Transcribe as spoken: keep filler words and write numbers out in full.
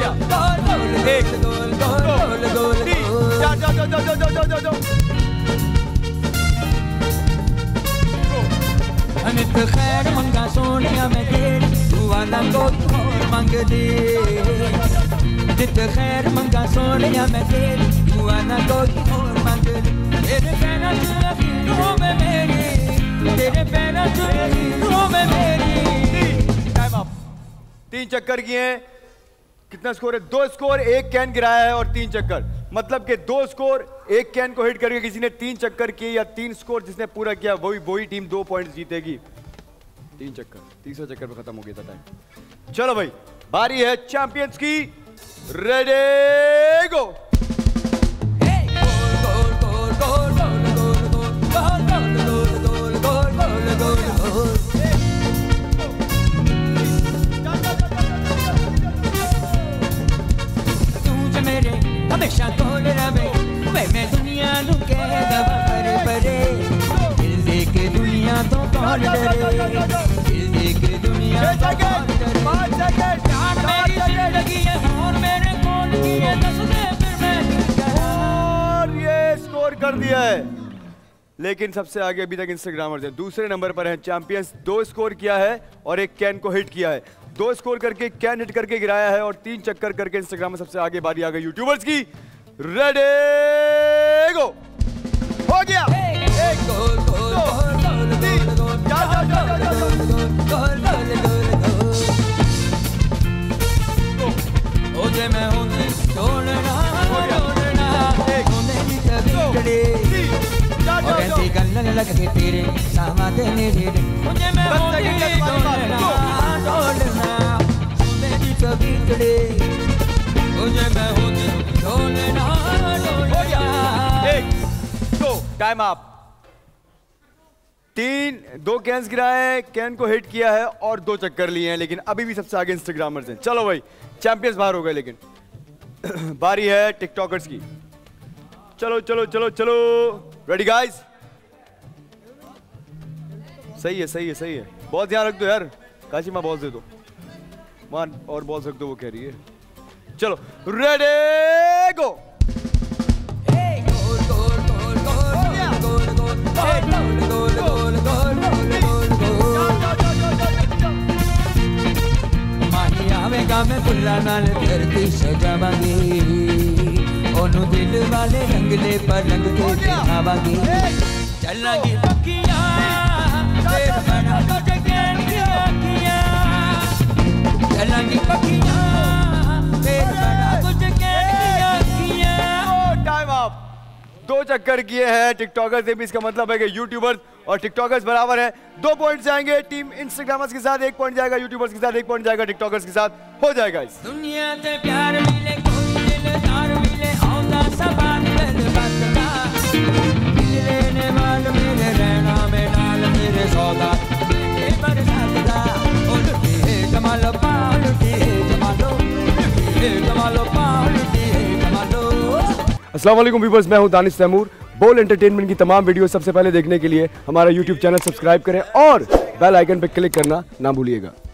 गया। एक दो तीन चार जाओ जाओ जाओ जाओ जाओ जाओ जाओ। अनित खैर मंगा सोनिया में तेरी तू आना कोई और मंग दे। नित खैर मंगा सोनिया में तेरी तू आना कोई और मंग दे। तेरे पैरों च लकीरों में मेरी, तेरे पैरों च लकीरों में मेरी। Time up. तीन चक्कर किए हैं। कितना स्कोर है? दो स्कोर, एक कैन गिराया है और तीन चक्कर। मतलब कि दो स्कोर, एक कैन को हिट करके किसी ने तीन चक्कर किए या तीन स्कोर जिसने पूरा किया वही वही टीम दो पॉइंट जीतेगी। तीन चक्कर, तीसरा चक्कर पे खत्म हो गया था टाइम। चलो भाई, बारी है चैंपियंस की। Ready go. हमेशा गोल रवे वे मैं दुनिया नू कहदा परे परे। दिल दे के दुनिया तो कौन डरे, दिल दे के दुनिया तो कौन डरे। पाँच सेकंड। जान मेरी जिंदगी है और मेरे कौन की है, दस दे फिर मैं। और ये स्कोर कर दिया है, लेकिन सबसे आगे अभी तक इंस्टाग्रामर्स हैं। दूसरे नंबर पर हैं चैंपियंस। दो स्कोर किया है और एक कैन को हिट किया है। दो स्कोर करके कैन हिट करके गिराया है और तीन चक्कर करके इंस्टाग्राम में सबसे आगे। बारी आ गई यूट्यूबर्स की। Ready go. हो गया। एक दो तीन चार चार चार चार ओजे मैं हूं ढोलना ढोलना एक मेरी कभी और ऐसी गल्लन लग के तेरे सामने मेरे। ओजे मैं हूं ढोलना ढोलना मेरी कभी कड़े। ओजे मैं हूं ढोलना ढोलना। एक दो टाइम अप। तीन दो कैंस गिराए हैं, कैन को हिट किया है और दो चक्कर लिए हैं, लेकिन अभी भी सबसे आगे इंस्टाग्रामर्स हैं। चलो भाई, चैंपियंस बाहर हो गए, लेकिन बारी है टिकटॉकर्स की। चलो चलो चलो चलो। Ready guys? सही है सही है सही है। बहुत ध्यान रख दो यार। काशी माँ बॉल्स दे दो, मान और बॉल्स रख दो, वो कह रही है। चलो रेडी गो। आवेगा मैं फुल्ला नाल धरती सजावांगी, ओनू दिल वाले रंगले पलंग ते दिखावांगी। चलांगी पक्कियां तेरे बना तुझे कैन की आँखियां। चलांगी पक्कियां तेरे बना तुझे कैन की आँखियां। Time up. दो चक्कर किए हैं टिकटॉकर्स से भी, इसका मतलब है कि यूट्यूबर्स और टिकटॉकर्स बराबर हैं। दो पॉइंट जाएंगे टीम इंस्टाग्रामर्स के साथ, एक पॉइंट जाएगा यूट्यूबर्स के साथ, एक पॉइंट जाएगा टिकटॉकर्स के साथ। हो जाएगा इस दुनिया से प्यार मिले कोई दिलदार मिले औंदा सबान दिल बंदा। दिल लेने वाल मेरे रहना में नाल मेरे सौदा मेरे बरसाता। उल्टी कमालो पालटी कमालो, कमालो पालटी कमालो। अस्सलाम वालेकुम व्यूअर्स, मैं हूं दानिश तैमूर। बोल एंटरटेनमेंट की तमाम वीडियो सबसे पहले देखने के लिए हमारा यूट्यूब चैनल सब्सक्राइब करें और बेल आइकन पर क्लिक करना ना भूलिएगा।